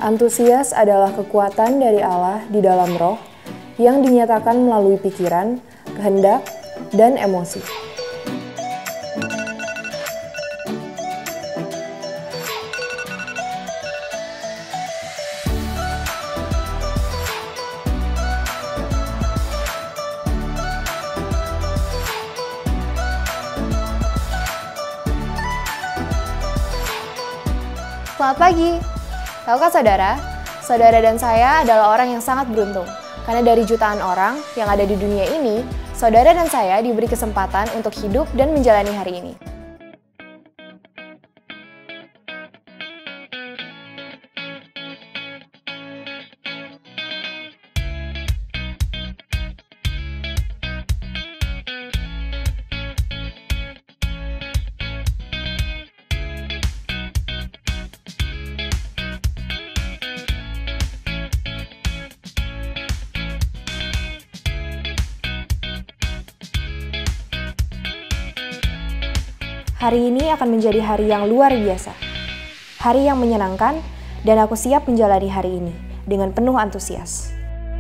Antusias adalah kekuatan dari Allah di dalam roh yang dinyatakan melalui pikiran, kehendak, dan emosi. Selamat pagi. Tahukah saudara, saudara dan saya adalah orang yang sangat beruntung. Karena dari jutaan orang yang ada di dunia ini, saudara dan saya diberi kesempatan untuk hidup dan menjalani hari ini. Hari ini akan menjadi hari yang luar biasa. Hari yang menyenangkan, dan aku siap menjalani hari ini dengan penuh antusias.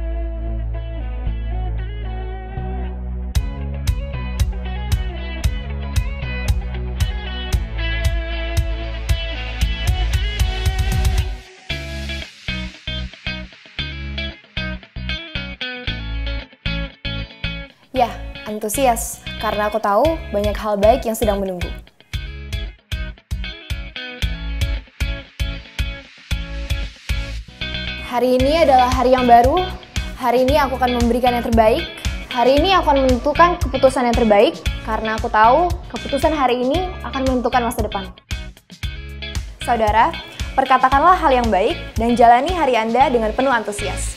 Ya, antusias, karena aku tahu banyak hal baik yang sedang menunggu. Hari ini adalah hari yang baru, hari ini aku akan memberikan yang terbaik, hari ini aku akan menentukan keputusan yang terbaik, karena aku tahu keputusan hari ini akan menentukan masa depan. Saudara, perkatakanlah hal yang baik dan jalani hari Anda dengan penuh antusias.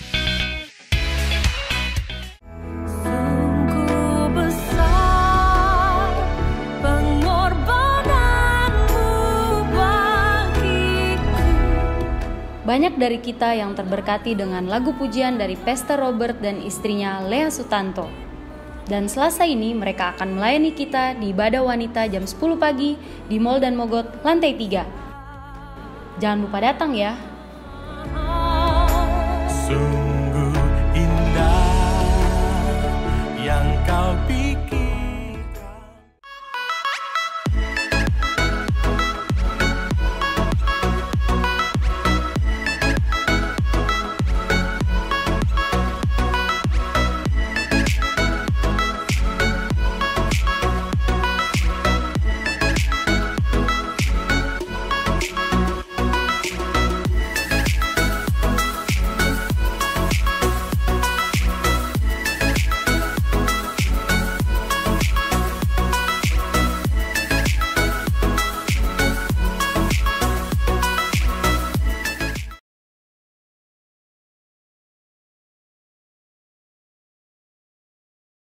Banyak dari kita yang terberkati dengan lagu pujian dari Pastor Robert dan istrinya Lea Sutanto. Dan Selasa ini mereka akan melayani kita di ibadah wanita jam 10 pagi di Mall dan Mogot lantai 3. Jangan lupa datang ya.